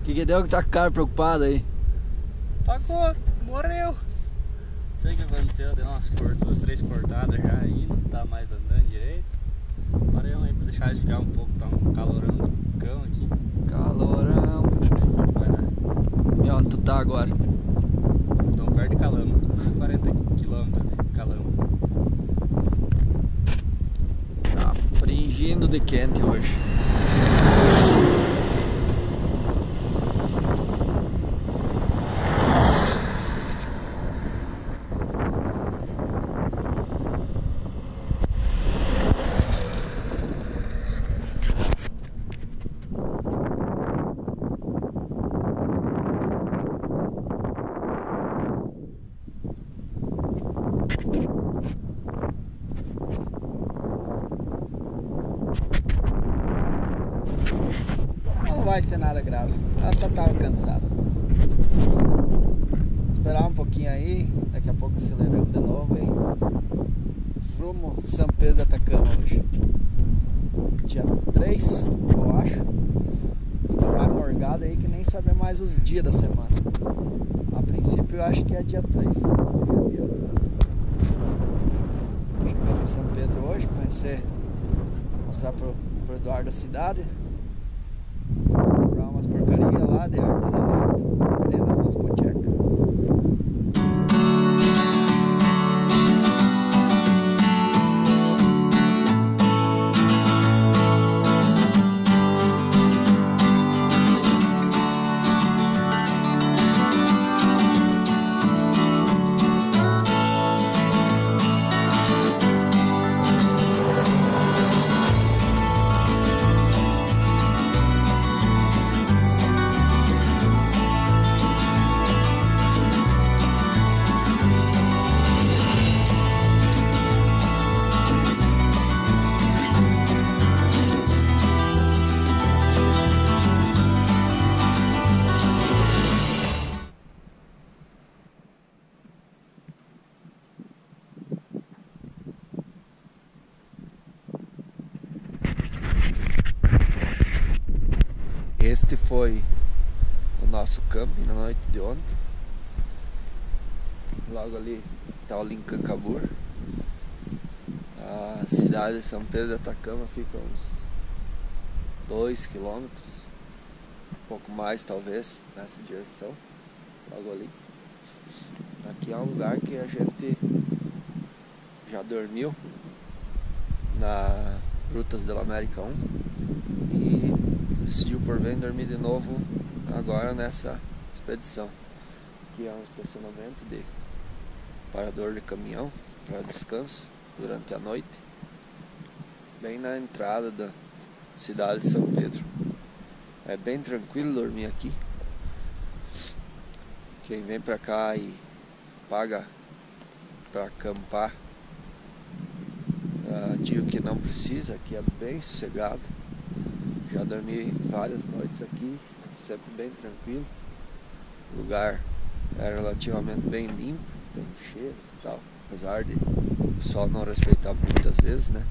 Que deu que tá com o cara preocupado aí? Pagou, morreu. Não sei o que aconteceu, deu duas, três cortadas já aí, não tá mais andando direito. Parei aí pra deixar esfriar um pouco, tá um calorão do cão aqui. Calorão. Vai dar. E onde tu tá agora? Tô perto de Calama, uns 40 quilômetros de Calama. Tá fingindo de quente hoje. Não vai ser nada grave, ela só tava cansada. Esperar um pouquinho aí, daqui a pouco aceleramos de novo e rumo São Pedro da Atacama hoje. Dia 3, eu acho. Está mais morgado aí que nem saber mais os dias da semana. A princípio eu acho que é dia 3. Chegamos em São Pedro hoje, conhecer, mostrar pro Eduardo a cidade. Comprar umas porcarias lá de artesanato, porcaria não, umas potecas. Este foi o nosso camping na noite de ontem. Logo ali está o Lincancabur. A cidade de São Pedro da Atacama fica uns 2 km, um pouco mais talvez, nessa direção, logo ali. Aqui é um lugar que a gente já dormiu na Rutas da América 1 e decidiu por bem dormir de novo agora nessa expedição. Aqui é um estacionamento de parador de caminhão para descanso durante a noite, bem na entrada da cidade de São Pedro. É bem tranquilo dormir aqui. Quem vem para cá e paga para acampar, digo que não precisa, aqui é bem sossegado. Já dormi várias noites aqui, sempre bem tranquilo. O lugar é relativamente bem limpo, tem cheiros e tal, apesar de o pessoal não respeitar muitas vezes, né?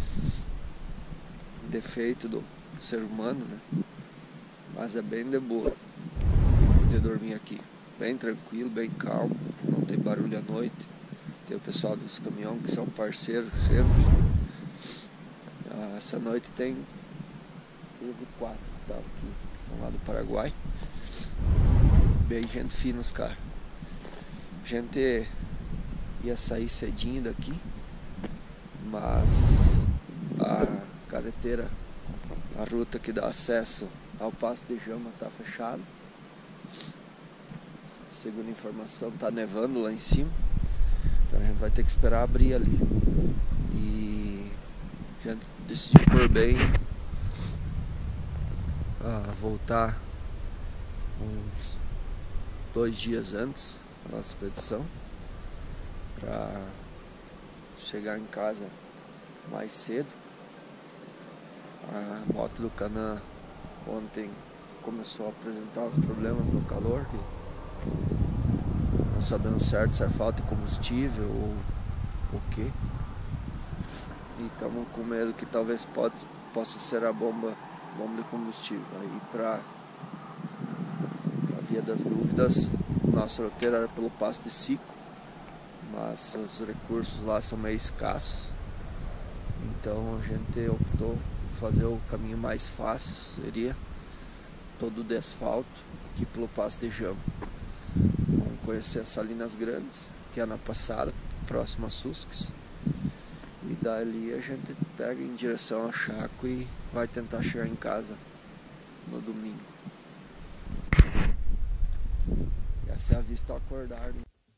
Defeito do ser humano, né? Mas é bem de boa de dormir aqui, bem tranquilo, bem calmo, não tem barulho à noite. Tem o pessoal dos caminhões que são parceiros sempre. Essa noite teve 4 que estavam aqui, são lá do Paraguai. Bem gente fina os caras. A gente ia sair cedinho daqui, mas a carretera, a ruta que dá acesso ao Passo de Jama está fechada. Segundo a informação, está nevando lá em cima, então a gente vai ter que esperar abrir ali. E a gente decidiu por bem voltar uns 2 dias antes da nossa expedição, para chegar em casa mais cedo. A moto do Canã ontem começou a apresentar os problemas no calor, que não sabemos certo se é falta de combustível ou o que. E estamos com medo que talvez possa ser a bomba de combustível. Aí para via das dúvidas, nosso roteiro era pelo Passo de Sico, mas os recursos lá são meio escassos, então a gente optou por fazer o caminho mais fácil, seria todo de asfalto, aqui pelo Passo de Jama. Vamos conhecer as Salinas Grandes, que é na passada, próximo a Susques, e dali a gente pega em direção ao Chaco e vai tentar chegar em casa no domingo. E essa é a vista ao acordar.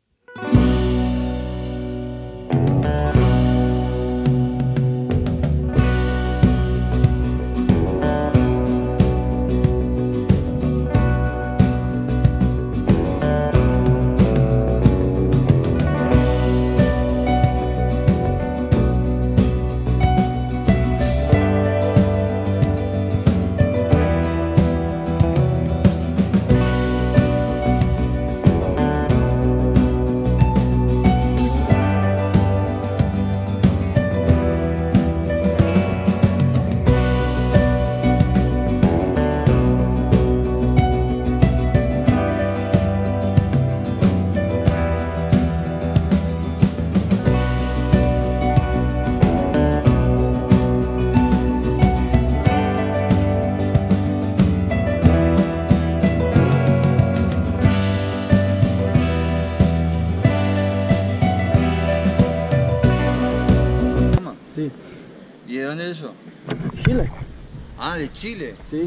Sí. ¿Y de dónde es eso? Chile. Ah, de Chile. Sí.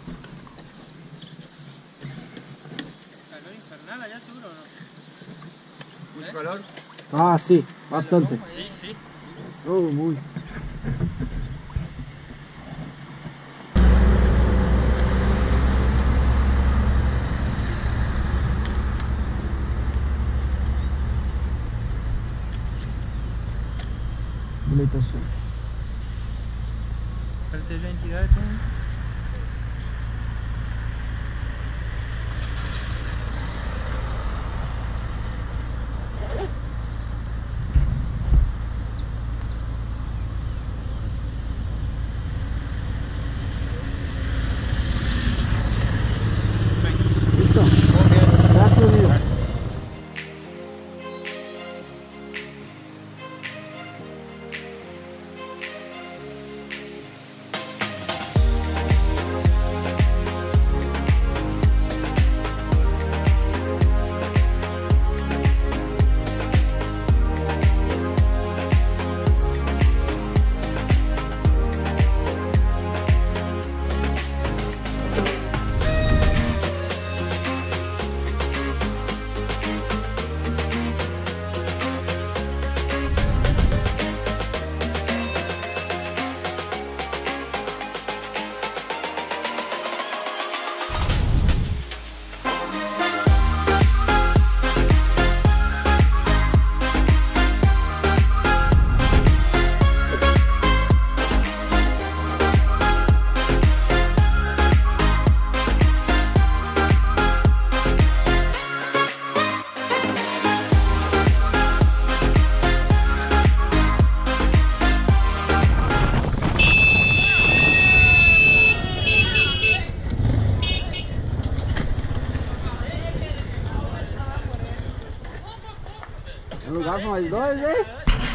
Calor infernal allá seguro, ¿o no? ¿Mucho calor? Ah, sí, bastante. Sí, sí. Oh, muy. Bonito sol. Cartel de identidad de todo. Listo. Gracias, amigo. Tem lugar para mais dois, hein?